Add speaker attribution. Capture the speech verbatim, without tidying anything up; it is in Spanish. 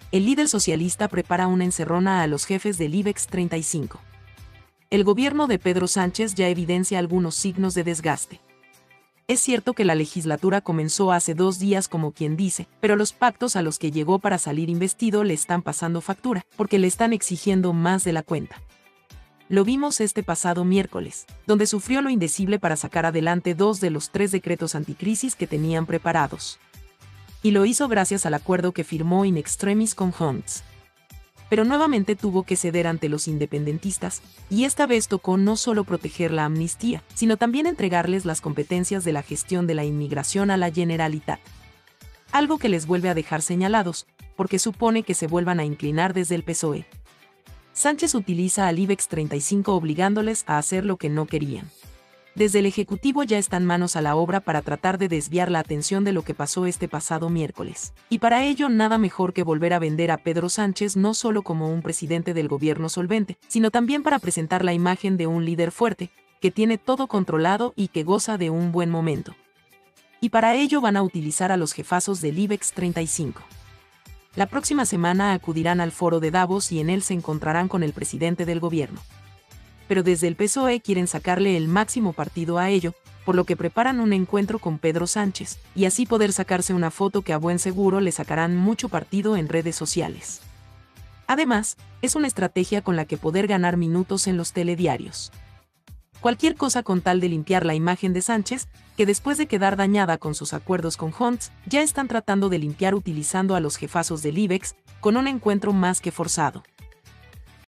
Speaker 1: El líder socialista prepara una encerrona a los jefes del IBEX treinta y cinco. El gobierno de Pedro Sánchez ya evidencia algunos signos de desgaste. Es cierto que la legislatura comenzó hace dos días como quien dice, pero los pactos a los que llegó para salir investido le están pasando factura, porque le están exigiendo más de la cuenta. Lo vimos este pasado miércoles, donde sufrió lo indecible para sacar adelante dos de los tres decretos anticrisis que tenían preparados. Y lo hizo gracias al acuerdo que firmó in extremis con Junts. Pero nuevamente tuvo que ceder ante los independentistas, y esta vez tocó no solo proteger la amnistía, sino también entregarles las competencias de la gestión de la inmigración a la Generalitat. Algo que les vuelve a dejar señalados, porque supone que se vuelvan a inclinar desde el P S O E. Sánchez utiliza al IBEX treinta y cinco obligándoles a hacer lo que no querían. Desde el Ejecutivo ya están manos a la obra para tratar de desviar la atención de lo que pasó este pasado miércoles. Y para ello nada mejor que volver a vender a Pedro Sánchez no solo como un presidente del gobierno solvente, sino también para presentar la imagen de un líder fuerte, que tiene todo controlado y que goza de un buen momento. Y para ello van a utilizar a los jefazos del IBEX treinta y cinco. La próxima semana acudirán al foro de Davos y en él se encontrarán con el presidente del gobierno. Pero desde el P S O E quieren sacarle el máximo partido a ello, por lo que preparan un encuentro con Pedro Sánchez, y así poder sacarse una foto que a buen seguro le sacarán mucho partido en redes sociales. Además, es una estrategia con la que poder ganar minutos en los telediarios. Cualquier cosa con tal de limpiar la imagen de Sánchez, que después de quedar dañada con sus acuerdos con Junts, ya están tratando de limpiar utilizando a los jefazos del IBEX, con un encuentro más que forzado.